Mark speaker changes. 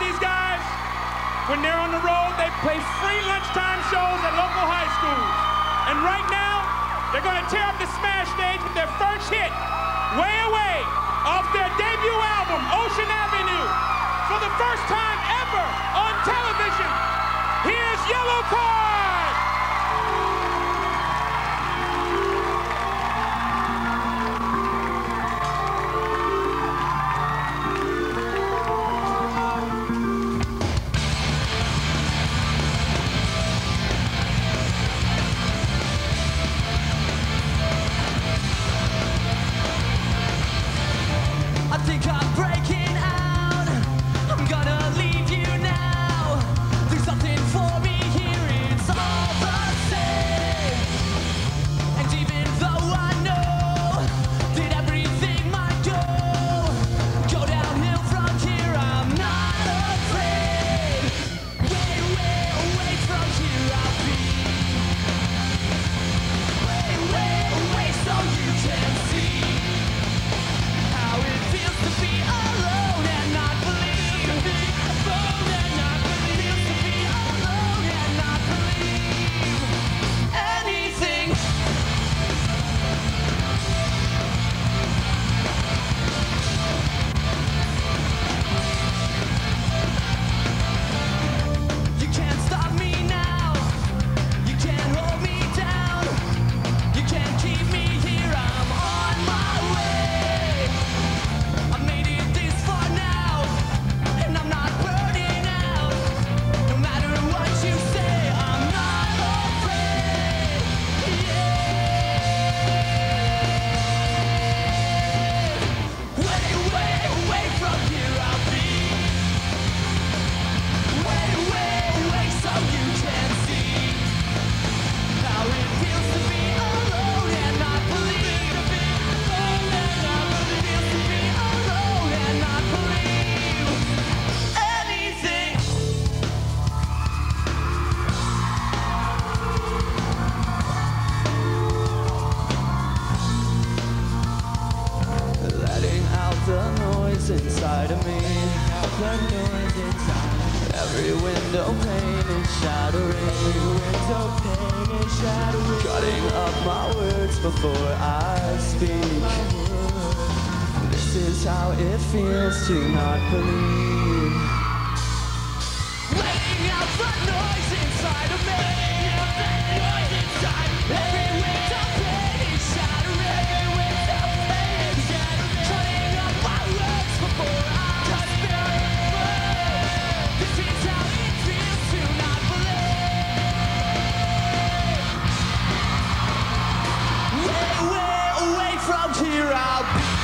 Speaker 1: these guys, when they're on the road, they play free lunchtime shows at local high schools. And right now, they're going to tear up the smash stage with their first hit, Way Away, off their debut album, Ocean Avenue. For the first time ever on television, here's Yellow Card.
Speaker 2: I think I'm breaking out. I'm gonna leave you now. There's nothing for me here, it's all the same. And even though I know that everything might go downhill from here, I'm not afraid. Way, way away from here I'll be. Way, way away so you can see how it feels to be alone and not believe. Alone and not believe. Feels to be alone and not believe anything. You can't stop me now. You can't hold me down. You can't keep me here. I'm on my way. I made it this far now, and I'm not burning out. No matter what you say, I'm not afraid. Yeah. Way, way away from here I'll be. Way, way away so you can see how it feels to be alone and not believe. Alone and not believe. Feels to be alone and not believe anything. Letting out the noise inside of me. Every window pane is shattering. Cutting up my words before I speak. This is how it feels to not believe. Letting out the noise inside of me. Every window pane is shattering. Cutting up my words before I speak. This is how it feels to not believe. Way, way away from here I'll be.